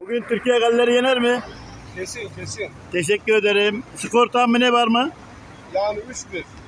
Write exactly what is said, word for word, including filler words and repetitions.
Bugün Türkiye galleri yener mi? Kesin kesin. Teşekkür ederim. Skor tahmini var mı? Yani üç bir.